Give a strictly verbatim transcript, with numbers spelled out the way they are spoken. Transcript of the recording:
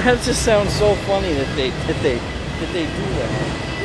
That just sounds so funny that they that they that they do that.